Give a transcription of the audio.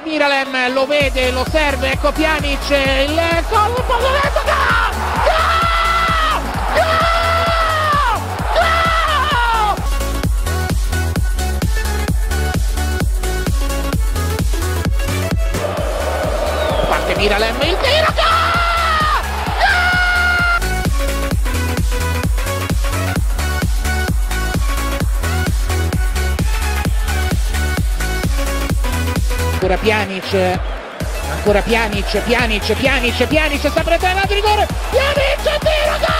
Miralem lo vede, lo serve, ecco Pjanic, il colpo diretto, gol! Parte Miralem, il tiro, gol! Ancora Pjanic, Pjanic sta prendendo il rigore, Pjanic, tiro, gol!